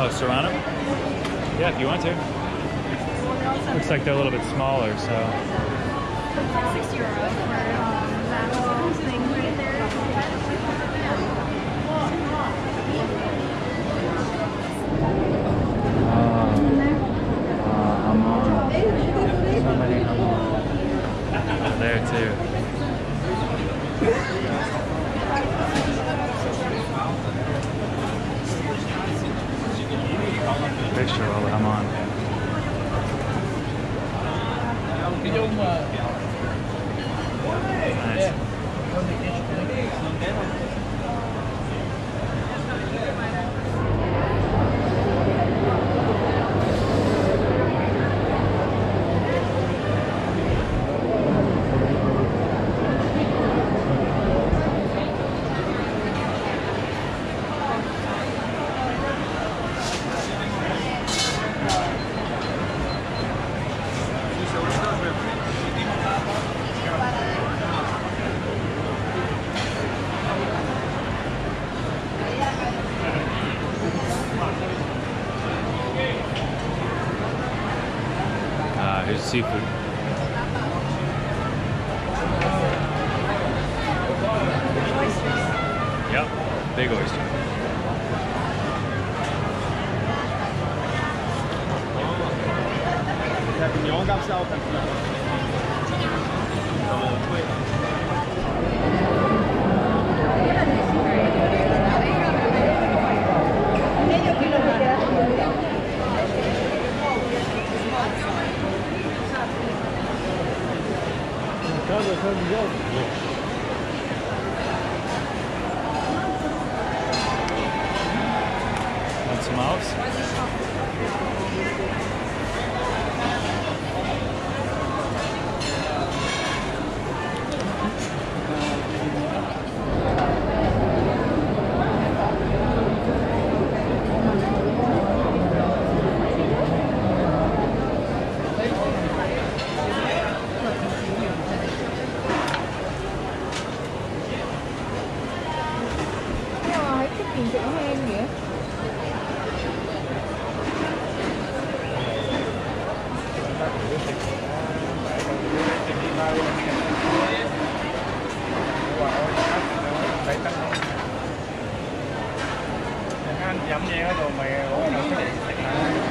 Oh, Serrano? Yeah, if you want to. Looks like they're a little bit smaller, so. 6 euros for that little thing right there. Hamon. So many hamon. There too. Picture of all the hamon. Nice. Here's seafood. Yep, big oyster. Champignon gab es auch ganz klar. Want some mouse? Nhìn chỗ em vậy. Anh dặm vậy đó rồi mày ủa đâu có điện.